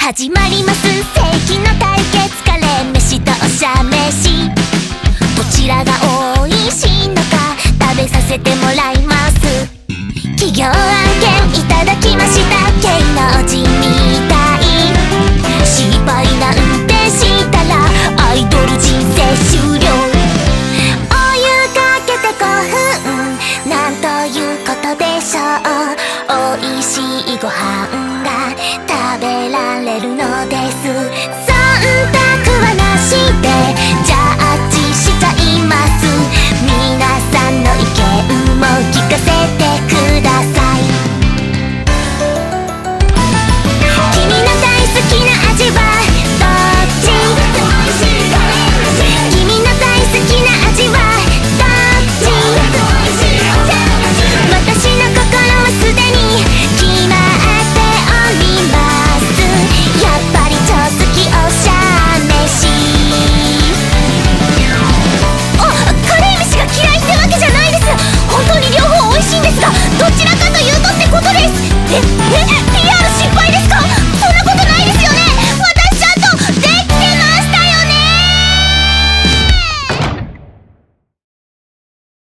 始まります、世紀の対決、カレー飯とおしゃ飯。どちらが美味しいのか食べさせてもらいます。企業案件いただきました。芸能人みたい失敗なんてしたらアイドル人生終了。お湯かけて5分、なんということでしょう。おいしいご飯が食べられるの